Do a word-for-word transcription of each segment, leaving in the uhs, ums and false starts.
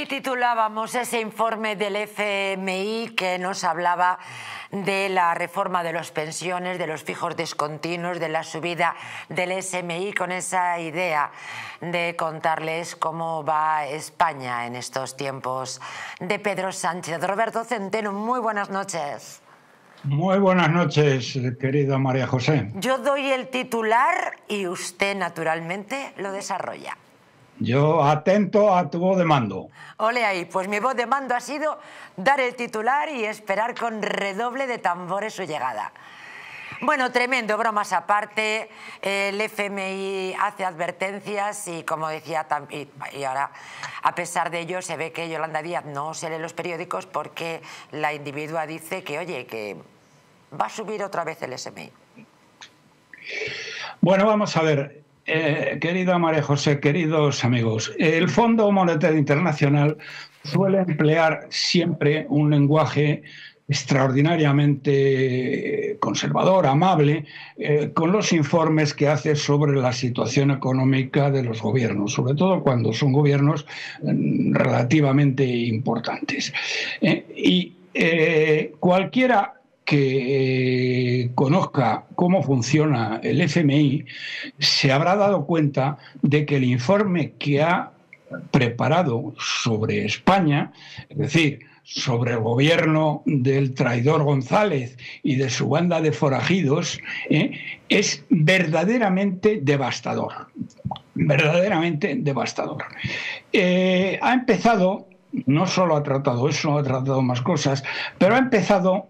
Así titulábamos ese informe del F M I que nos hablaba de la reforma de las pensiones, de los fijos discontinuos, de la subida del S M I, con esa idea de contarles cómo va España en estos tiempos de Pedro Sánchez. Roberto Centeno, muy buenas noches. Muy buenas noches, querida María José. Yo doy el titular y usted, naturalmente, lo desarrolla. Yo atento a tu voz de mando. Ole ahí, pues mi voz de mando ha sido dar el titular y esperar con redoble de tambores su llegada. Bueno, tremendo, bromas aparte, el F M I hace advertencias y, como decía, y ahora, a pesar de ello, se ve que Yolanda Díaz no se lee los periódicos porque la individua dice que, oye, que va a subir otra vez el S M I. Bueno, vamos a ver. Eh, querida María José, queridos amigos, el Fondo Monetario Internacional suele emplear siempre un lenguaje extraordinariamente conservador, amable, eh, con los informes que hace sobre la situación económica de los gobiernos, sobre todo cuando son gobiernos eh, relativamente importantes. Eh, y eh, cualquiera que conozca cómo funciona el F M I se habrá dado cuenta de que el informe que ha preparado sobre España, es decir, sobre el gobierno del traidor González y de su banda de forajidos, eh, es verdaderamente devastador, verdaderamente devastador. Eh, ha empezado... No solo ha tratado eso, ha tratado más cosas, pero ha empezado,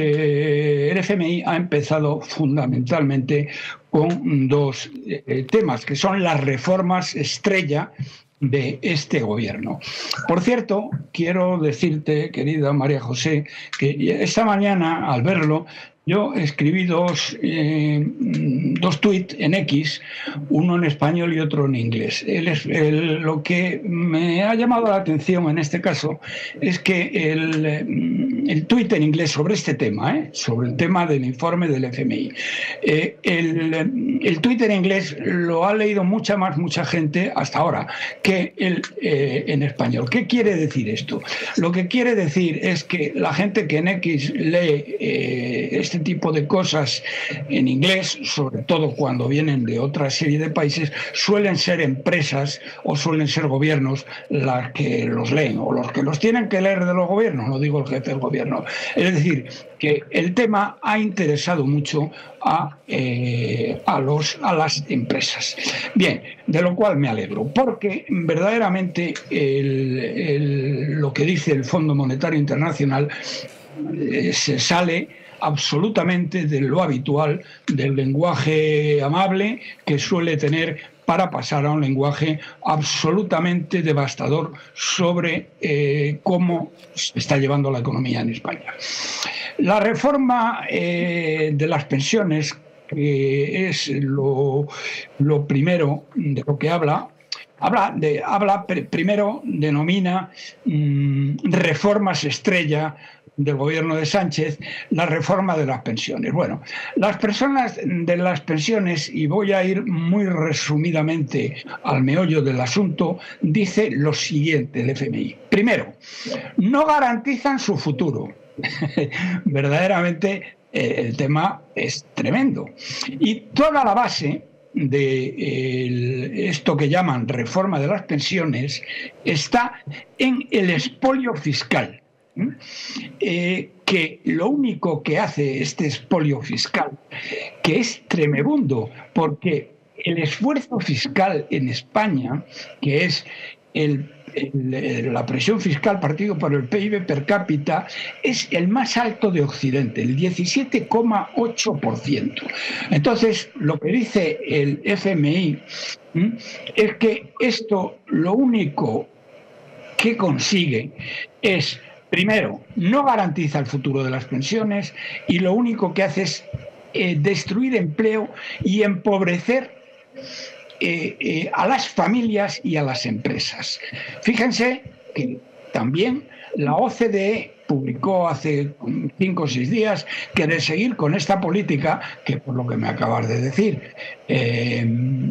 eh, el F M I ha empezado fundamentalmente con dos eh, temas, que son las reformas estrella de este gobierno. Por cierto, quiero decirte, querida María José, que esta mañana, al verlo, yo escribí dos, eh, dos tuits en X, uno en español y otro en inglés. El, el, lo que me ha llamado la atención en este caso es que el, el tuit en inglés sobre este tema, ¿eh? sobre el tema del informe del F M I, eh, el, el tuit en inglés lo ha leído mucha más, mucha gente hasta ahora que el, eh, en español. ¿Qué quiere decir esto? Lo que quiere decir es que la gente que en X lee eh, este Este tipo de cosas en inglés, sobre todo cuando vienen de otra serie de países, suelen ser empresas o suelen ser gobiernos las que los leen, o los que los tienen que leer de los gobiernos, no digo el jefe del gobierno. Es decir, que el tema ha interesado mucho a, eh, a, los, a las empresas. Bien, de lo cual me alegro, porque verdaderamente el, el, lo que dice el Fondo Monetario Internacional eh, se sale absolutamente de lo habitual, del lenguaje amable que suele tener, para pasar a un lenguaje absolutamente devastador sobre eh, cómo se está llevando la economía en España. La reforma eh, de las pensiones, que es lo, lo primero de lo que habla, Habla, de, habla primero, denomina mmm, reformas estrella del gobierno de Sánchez, la reforma de las pensiones. Bueno, las personas de las pensiones, y voy a ir muy resumidamente al meollo del asunto, dice lo siguiente el F M I. Primero, no garantizan su futuro. Verdaderamente eh, el tema es tremendo. Y toda la base de el, esto que llaman reforma de las pensiones está en el expolio fiscal. Eh, que lo único que hace este expolio fiscal, que es tremebundo, porque el esfuerzo fiscal en España, que es el, el, la presión fiscal partido por el P I B per cápita, es el más alto de Occidente, el diecisiete coma ocho por ciento. Entonces, lo que dice el F M I ¿m? es que esto lo único que consigue es, primero, no garantiza el futuro de las pensiones, y lo único que hace es eh, destruir empleo y empobrecer eh, eh, a las familias y a las empresas. Fíjense que también la O C D E publicó hace cinco o seis días que de seguir con esta política, que por lo que me acabas de decir, eh,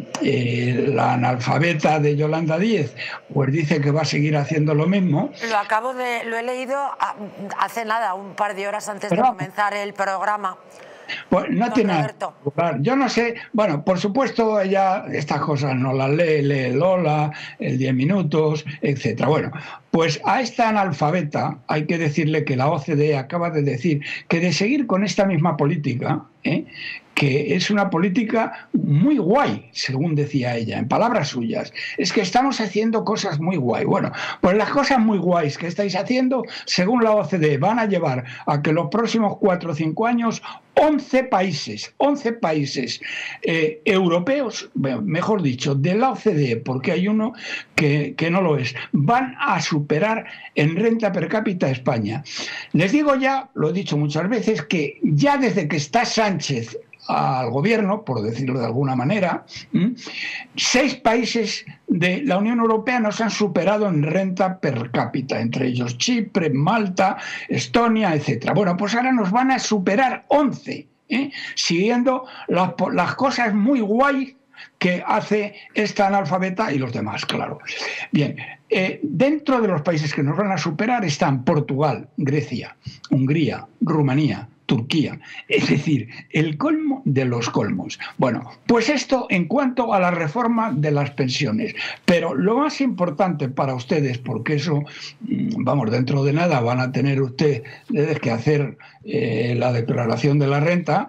eh, la analfabeta de Yolanda Díez, pues dice que va a seguir haciendo lo mismo. Lo acabo de, lo he leído hace nada, un par de horas antes Pero, de comenzar el programa. Pues no tiene nada. Yo no sé, bueno, por supuesto ella estas cosas no las lee, lee el Lola, el diez minutos, etcétera. Bueno, pues a esta analfabeta hay que decirle que la O C D E acaba de decir que de seguir con esta misma política, ¿eh? que es una política muy guay, según decía ella, en palabras suyas. Es que estamos haciendo cosas muy guay. Bueno, pues las cosas muy guays que estáis haciendo, según la O C D E, van a llevar a que los próximos cuatro o cinco años once países, once países eh, europeos, mejor dicho, de la O C D E, porque hay uno que, que no lo es, van a superar en renta per cápita a España. Les digo ya, lo he dicho muchas veces, que ya desde que está Sánchez al gobierno, por decirlo de alguna manera, ¿m? seis países de la Unión Europea nos han superado en renta per cápita, entre ellos Chipre, Malta, Estonia, etcétera. Bueno, pues ahora nos van a superar once, ¿eh? siguiendo las, las cosas muy guay que hace esta analfabeta y los demás, claro. Bien, eh, dentro de los países que nos van a superar están Portugal, Grecia, Hungría, Rumanía, Turquía, es decir, el colmo de los colmos. Bueno, pues esto en cuanto a la reforma de las pensiones, pero lo más importante para ustedes, porque eso, vamos, dentro de nada van a tener ustedes que hacer eh, la declaración de la renta.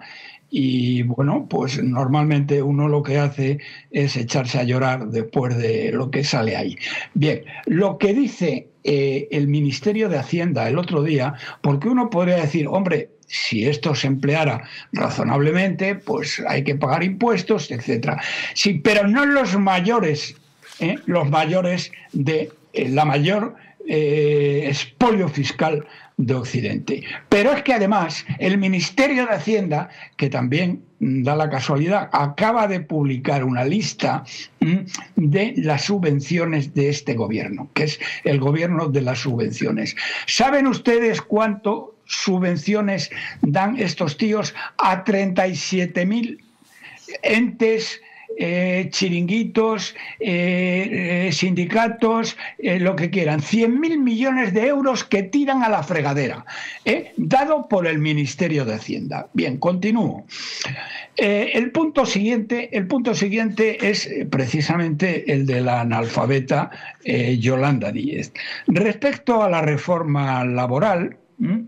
Y bueno, pues normalmente uno lo que hace es echarse a llorar después de lo que sale ahí. Bien, lo que dice eh, el Ministerio de Hacienda el otro día, porque uno podría decir, hombre, si esto se empleara razonablemente, pues hay que pagar impuestos, etcétera. Sí, pero no los mayores, ¿eh? los mayores de eh, la mayor eh, expolio fiscal de Occidente. Pero es que además el Ministerio de Hacienda, que también da la casualidad, acaba de publicar una lista de las subvenciones de este gobierno, que es el gobierno de las subvenciones. ¿Saben ustedes cuánto subvenciones dan estos tíos a treinta y siete mil entes, Eh, chiringuitos, eh, eh, sindicatos, eh, lo que quieran? cien mil millones de euros que tiran a la fregadera, ¿eh? dado por el Ministerio de Hacienda. Bien, continúo. Eh, el punto siguiente, el punto siguiente es precisamente el de la analfabeta eh, Yolanda Díez. Respecto a la reforma laboral, ¿m?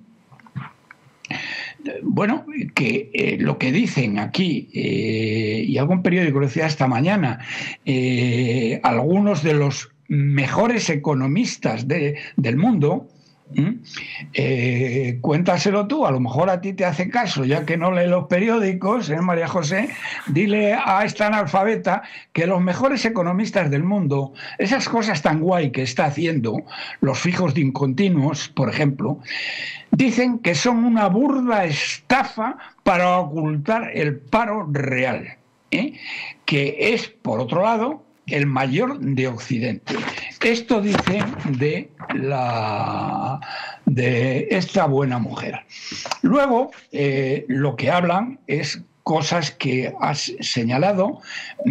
Bueno, que eh, lo que dicen aquí, eh, y algún periódico lo decía esta mañana, eh, algunos de los mejores economistas de, del mundo, eh, cuéntaselo tú, a lo mejor a ti te hace caso, ya que no lee los periódicos, ¿eh, María José? Dile a esta analfabeta que los mejores economistas del mundo, esas cosas tan guay que está haciendo, los fijos de incontinuos, por ejemplo, dicen que son una burda estafa para ocultar el paro real, ¿eh? que es, por otro lado, el mayor de Occidente. Esto dicen de, la, de esta buena mujer. Luego, eh, lo que hablan es cosas que has señalado.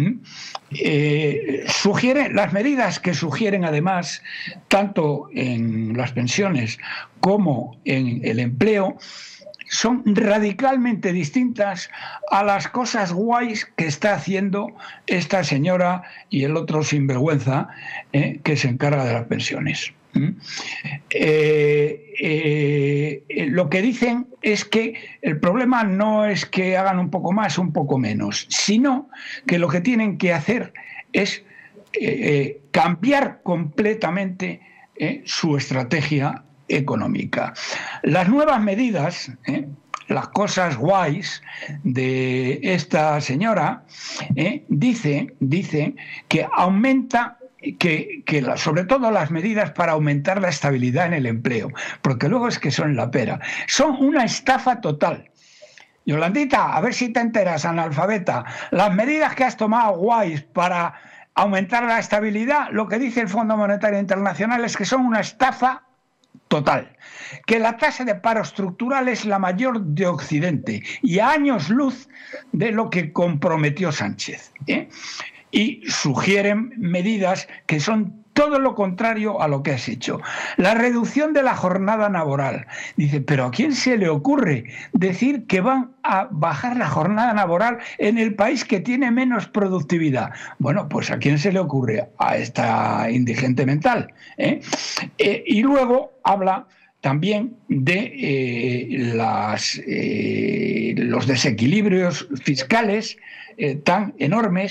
Eh, sugieren, las medidas que sugieren además, tanto en las pensiones como en el empleo, son radicalmente distintas a las cosas guays que está haciendo esta señora y el otro sinvergüenza eh, que se encarga de las pensiones. ¿Mm? Eh, eh, lo que dicen es que el problema no es que hagan un poco más o un poco menos, sino que lo que tienen que hacer es eh, cambiar completamente eh, su estrategia económica. Las nuevas medidas, ¿eh? las cosas guays de esta señora, ¿eh? dice, dice que aumenta, que, que la, sobre todo las medidas para aumentar la estabilidad en el empleo, porque luego es que son la pera, son una estafa total. Yolandita, a ver si te enteras, analfabeta, las medidas que has tomado guays para aumentar la estabilidad, lo que dice el Fondo Monetario Internacional es que son una estafa total, que la tasa de paro estructural es la mayor de Occidente y a años luz de lo que comprometió Sánchez, ¿eh? Y sugieren medidas que son todo lo contrario a lo que has hecho. La reducción de la jornada laboral. Dice, pero ¿a quién se le ocurre decir que van a bajar la jornada laboral en el país que tiene menos productividad? Bueno, pues ¿a quién se le ocurre? A esta indigente mental, ¿eh? Eh, y luego habla también de eh, las, eh, los desequilibrios fiscales eh, tan enormes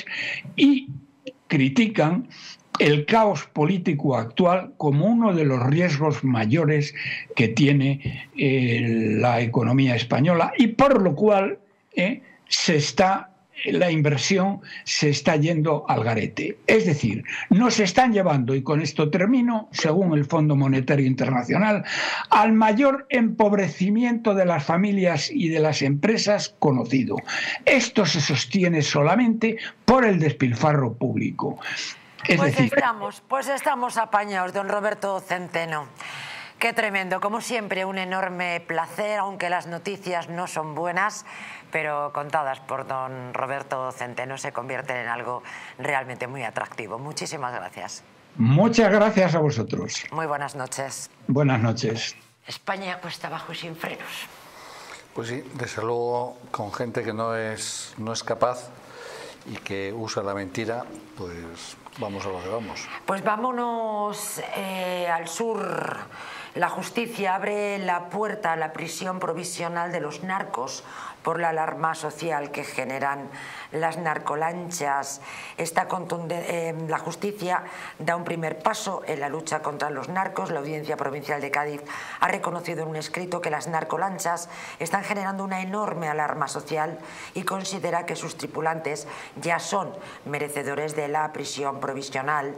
y critican el caos político actual como uno de los riesgos mayores que tiene eh, la economía española y por lo cual eh, se está la inversión se está yendo al garete. Es decir, nos están llevando, y con esto termino, según el Fondo Monetario Internacional, al mayor empobrecimiento de las familias y de las empresas conocido. Esto se sostiene solamente por el despilfarro público. Es pues decir, estamos, pues estamos apañados, don Roberto Centeno. Qué tremendo, como siempre, un enorme placer, aunque las noticias no son buenas, pero contadas por don Roberto Centeno se convierten en algo realmente muy atractivo. Muchísimas gracias. Muchas gracias a vosotros. Muy buenas noches. Buenas noches. España cuesta abajo y sin frenos. Pues sí, desde luego, con gente que no es, no es capaz y que usa la mentira, pues vamos a lo que vamos. Pues vámonos eh, al sur. La justicia abre la puerta a la prisión provisional de los narcos por la alarma social que generan las narcolanchas. Esta eh, la justicia da un primer paso en la lucha contra los narcos. La Audiencia Provincial de Cádiz ha reconocido en un escrito que las narcolanchas están generando una enorme alarma social y considera que sus tripulantes ya son merecedores de la prisión provisional.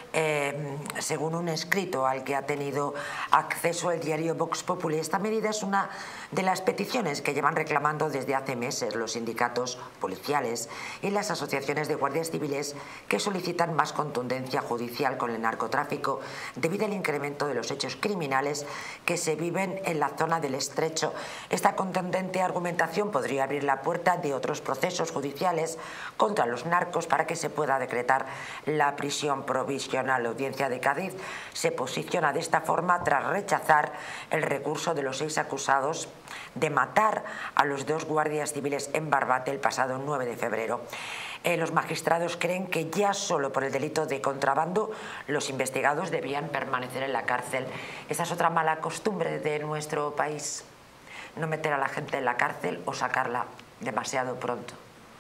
Eh, según un escrito al que ha tenido acceso el diario Vox Populi. Esta medida es una de las peticiones que llevan reclamando desde hace meses los sindicatos policiales y las asociaciones de guardias civiles que solicitan más contundencia judicial con el narcotráfico debido al incremento de los hechos criminales que se viven en la zona del Estrecho. Esta contundente argumentación podría abrir la puerta de otros procesos judiciales contra los narcos para que se pueda decretar la prisión provisional. La Audiencia de Cádiz se posiciona de esta forma tras rechazar el recurso de los seis acusados de matar a los dos guardias civiles en Barbate el pasado nueve de febrero. Eh, los magistrados creen que ya solo por el delito de contrabando los investigados debían permanecer en la cárcel. Esa es otra mala costumbre de nuestro país, no meter a la gente en la cárcel o sacarla demasiado pronto.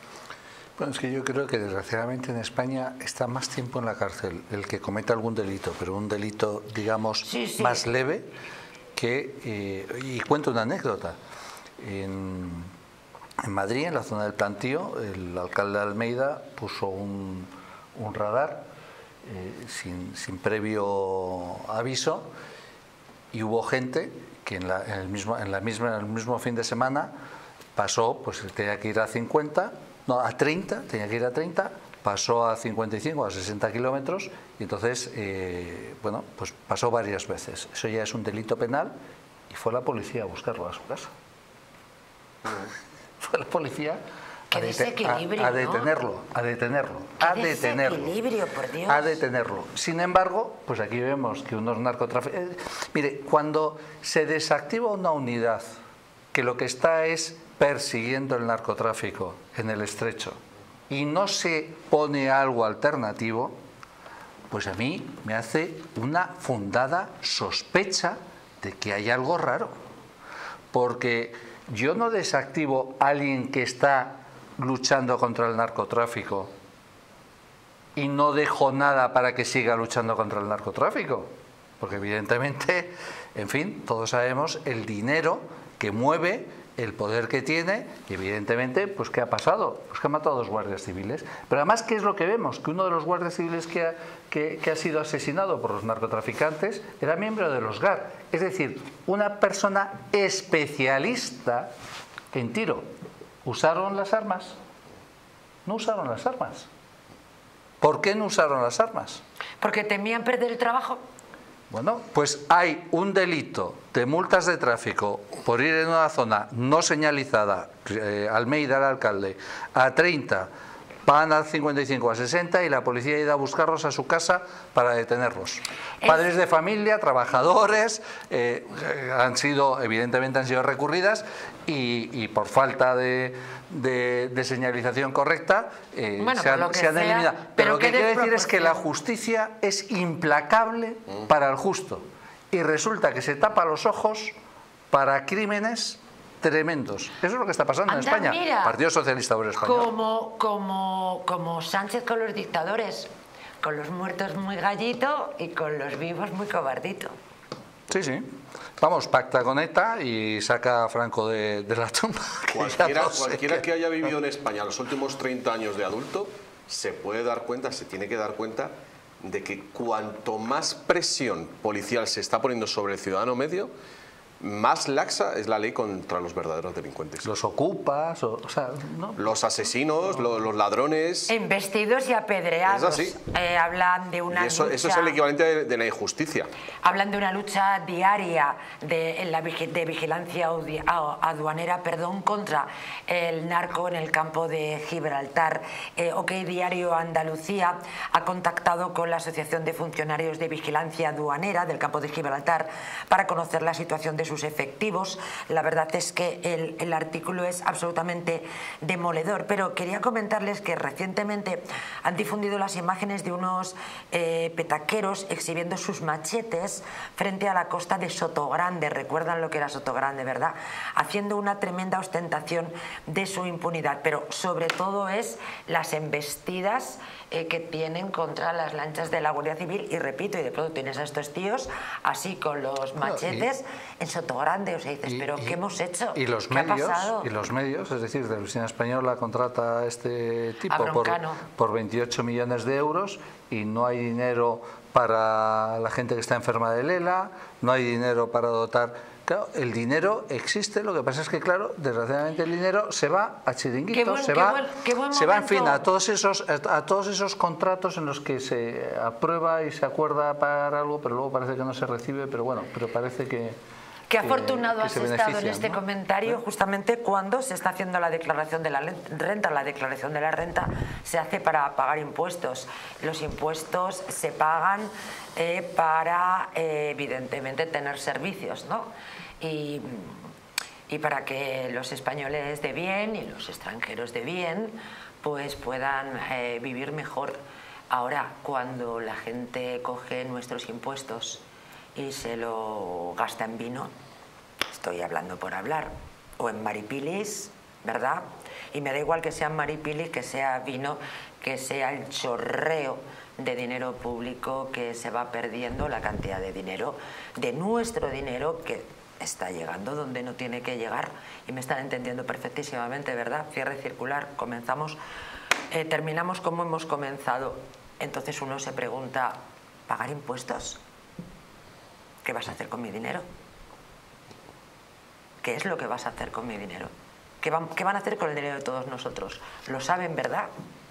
Bueno, es que yo creo que desgraciadamente en España está más tiempo en la cárcel el que cometa algún delito, pero un delito, digamos, sí, sí. más leve que... Eh, y cuento una anécdota. En, en Madrid, en la zona del Plantío, el alcalde de Almeida puso un, un radar eh, sin, sin previo aviso y hubo gente que en, la, en, el, mismo, en, la misma, en el mismo fin de semana pasó, pues tenía que ir a cincuenta... No, a treinta, tenía que ir a treinta, pasó a cincuenta y cinco, a sesenta kilómetros y entonces, eh, bueno, pues pasó varias veces. Eso ya es un delito penal y fue la policía a buscarlo a su casa. Fue la policía a, dete a, a detenerlo, a detenerlo, a detenerlo, por Dios. a detenerlo. Sin embargo, pues aquí vemos que unos narcotraficantes... Eh, mire, cuando se desactiva una unidad que lo que está es persiguiendo el narcotráfico en el Estrecho y no se pone algo alternativo, pues a mí me hace una fundada sospecha de que hay algo raro, porque yo no desactivo a alguien que está luchando contra el narcotráfico y no dejo nada para que siga luchando contra el narcotráfico, porque evidentemente, en fin, todos sabemos el dinero que mueve, el poder que tiene y evidentemente, pues ¿qué ha pasado? Pues que ha matado a dos guardias civiles. Pero además, ¿qué es lo que vemos? Que uno de los guardias civiles que ha, que, que ha sido asesinado por los narcotraficantes era miembro de los G A R, es decir, una persona especialista en tiro. ¿Usaron las armas? No usaron las armas. ¿Por qué no usaron las armas? Porque temían perder el trabajo. Bueno, pues hay un delito de multas de tráfico por ir en una zona no señalizada, eh, Almeida, el alcalde, a treinta, van a cincuenta y cinco, a sesenta y la policía ha ido a buscarlos a su casa para detenerlos. Es... Padres de familia, trabajadores, eh, han sido, evidentemente han sido recurridas y, y por falta de, de, de señalización correcta eh, bueno, se han, se han eliminado. Pero, pero lo que quiero decir es que la justicia es implacable mm. para el justo y resulta que se tapa los ojos para crímenes tremendos. Eso es lo que está pasando Anda, en España. Mira, Partido Socialista Obrero Español. Como, como, como Sánchez con los dictadores, con los muertos muy gallito y con los vivos muy cobardito. Sí, sí. Vamos, pacta con ETA y saca a Franco de, de la tumba. Cualquiera, no cualquiera que... que haya vivido en España los últimos treinta años de adulto se puede dar cuenta, se tiene que dar cuenta de que cuanto más presión policial se está poniendo sobre el ciudadano medio, más laxa es la ley contra los verdaderos delincuentes. Los ocupas, o, o sea, ¿no? Los asesinos, lo, los ladrones... Embestidos y apedreados. Es así. Eh, hablan de una y eso, lucha... Eso es el equivalente de, de la injusticia. Hablan de una lucha diaria de, en la, de vigilancia aduanera perdón, contra el narco en el campo de Gibraltar. Eh, OK Diario Andalucía ha contactado con la Asociación de Funcionarios de Vigilancia Aduanera del campo de Gibraltar para conocer la situación de sus efectivos. La verdad es que el, el artículo es absolutamente demoledor, pero quería comentarles que recientemente han difundido las imágenes de unos eh, petaqueros exhibiendo sus machetes frente a la costa de Sotogrande. Recuerdan lo que era Sotogrande, ¿verdad? Haciendo una tremenda ostentación de su impunidad, pero sobre todo es las embestidas eh, que tienen contra las lanchas de la Guardia Civil y repito, y de pronto tienes a estos tíos así con los machetes no, y, en Sotogrande, o sea, dices, y, pero y, ¿qué hemos hecho? Y los ¿Qué medios, ha pasado? Y los medios, es decir, Televisión Española contrata a este tipo por, por veintiocho millones de euros y no hay dinero para la gente que está enferma de Lela, no hay dinero para dotar... Claro, el dinero existe, lo que pasa es que, claro, desgraciadamente el dinero se va a chiringuitos, buen, se va, buen, buen se va, en fin, a todos esos a todos esos contratos en los que se aprueba y se acuerda para algo, pero luego parece que no se recibe, pero bueno, pero parece que... Qué afortunado has estado en este ¿no? comentario, justamente cuando se está haciendo la declaración de la renta. La declaración de la renta se hace para pagar impuestos. Los impuestos se pagan eh, para, eh, evidentemente, tener servicios, ¿no? Y, y para que los españoles de bien y los extranjeros de bien pues puedan eh, vivir mejor. Ahora, cuando la gente coge nuestros impuestos y se lo gasta en vino, estoy hablando por hablar, o en maripilis, ¿verdad? Y me da igual que sea maripilis, que sea vino, que sea el chorreo de dinero público que se va perdiendo, la cantidad de dinero, de nuestro dinero que está llegando donde no tiene que llegar. Y me están entendiendo perfectísimamente, ¿verdad? Cierre circular, comenzamos, eh, terminamos como hemos comenzado. Entonces uno se pregunta, ¿pagar impuestos? ¿Qué vas a hacer con mi dinero? ¿Qué es lo que vas a hacer con mi dinero? ¿Qué van, qué van a hacer con el dinero de todos nosotros? ¿Lo saben, verdad?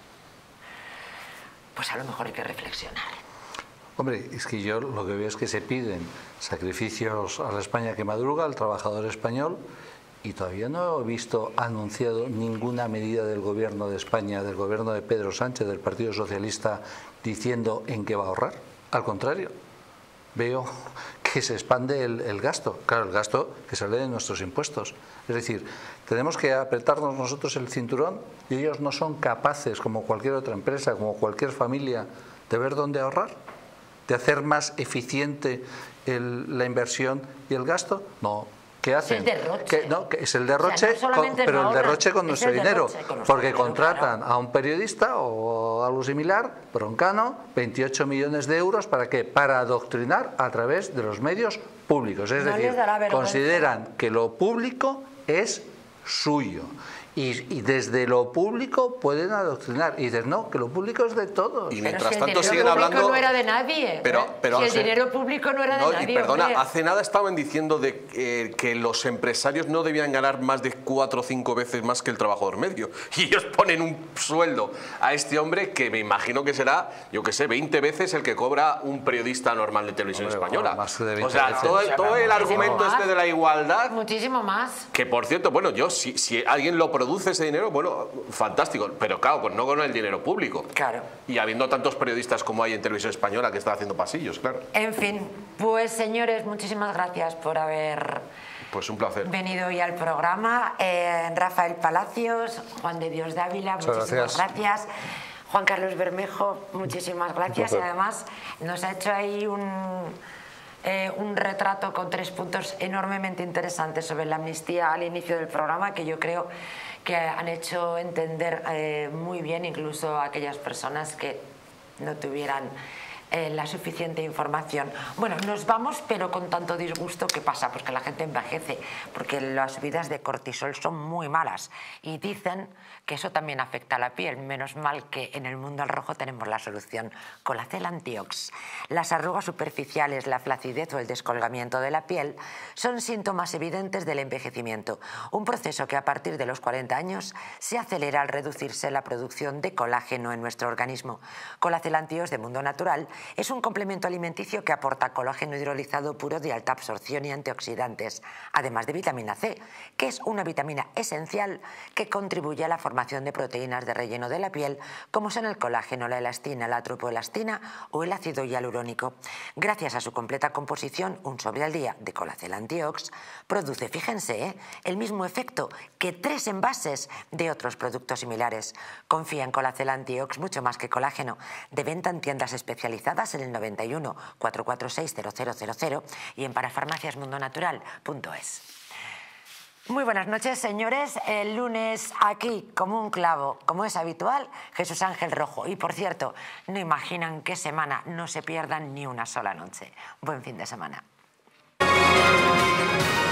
Pues a lo mejor hay que reflexionar. Hombre, es que yo lo que veo es que se piden sacrificios a la España que madruga, al trabajador español, y todavía no he visto anunciado ninguna medida del gobierno de España, del gobierno de Pedro Sánchez, del Partido Socialista, diciendo en qué va a ahorrar. Al contrario, veo que se expande el, el gasto, claro, el gasto que sale de nuestros impuestos. Es decir, tenemos que apretarnos nosotros el cinturón y ellos no son capaces, como cualquier otra empresa, como cualquier familia, de ver dónde ahorrar, de hacer más eficiente el, la inversión y el gasto. No. ¿Qué hacen? Es el derroche. Que, no, que es el derroche, o sea, no con, pero no el derroche con nuestro dinero, con nuestro porque dinero, contratan claro. a un periodista o algo similar, Broncano, veintiocho millones de euros, ¿para qué? Para adoctrinar a través de los medios públicos. Es no decir, consideran que lo público es suyo Y, y desde lo público pueden adoctrinar. Y dices, no, que lo público es de todos. Y Pero mientras si tanto el siguen dinero público hablando... no era de nadie. Pero, ¿eh? pero si el hace... dinero público no era de no, nadie. Y perdona, hombre. hace nada estaban diciendo de, eh, que los empresarios no debían ganar más de cuatro o cinco veces más que el trabajador medio. Y ellos ponen un sueldo a este hombre que me imagino que será, yo que sé, veinte veces el que cobra un periodista normal de televisión Hombre, española. más de veinte o sea, veces. todo, todo el argumento más. este de la igualdad... Muchísimo más. Que por cierto, bueno, yo si, si alguien lo produce ese dinero, bueno, fantástico, pero claro, pues no con el dinero público. Claro. Y habiendo tantos periodistas como hay en televisión española que están haciendo pasillos, claro. En fin, pues señores, muchísimas gracias por haber Pues un placer. venido hoy al programa. Eh, Rafael Palacios, Juan de Dios Dávila, Muchas muchísimas gracias. gracias. Juan Carlos Bermejo, muchísimas gracias. Y además nos ha hecho ahí un... Eh, un retrato con tres puntos enormemente interesantes sobre la amnistía al inicio del programa que yo creo que han hecho entender eh, muy bien incluso a aquellas personas que no tuvieran eh, la suficiente información. Bueno, nos vamos, pero con tanto disgusto. ¿Qué pasa? Pues que la gente envejece, porque las subidas de cortisol son muy malas y dicen que eso también afecta a la piel. Menos mal que en el mundo al rojo tenemos la solución. Colacel Antiox. Las arrugas superficiales, la flacidez o el descolgamiento de la piel son síntomas evidentes del envejecimiento, un proceso que a partir de los cuarenta años se acelera al reducirse la producción de colágeno en nuestro organismo. Colacel Antiox de Mundo Natural es un complemento alimenticio que aporta colágeno hidrolizado puro de alta absorción y antioxidantes, además de vitamina C, que es una vitamina esencial que contribuye a la formación de proteínas de relleno de la piel, como son el colágeno, la elastina, la tropoelastina o el ácido hialurónico. Gracias a su completa composición, un sobre al día de Colacel Antiox produce, fíjense, ¿eh? el mismo efecto que tres envases de otros productos similares. Confía en Colacel Antiox mucho más que colágeno. De venta en tiendas especializadas en el noventa y uno, cuatrocientos cuarenta y seis, cero cero cero cero y en parafarmaciasmundonatural punto es. Muy buenas noches, señores. El lunes aquí, como un clavo, como es habitual, Jesús Ángel Rojo. Y por cierto, no imaginan qué semana, no se pierdan ni una sola noche. Buen fin de semana.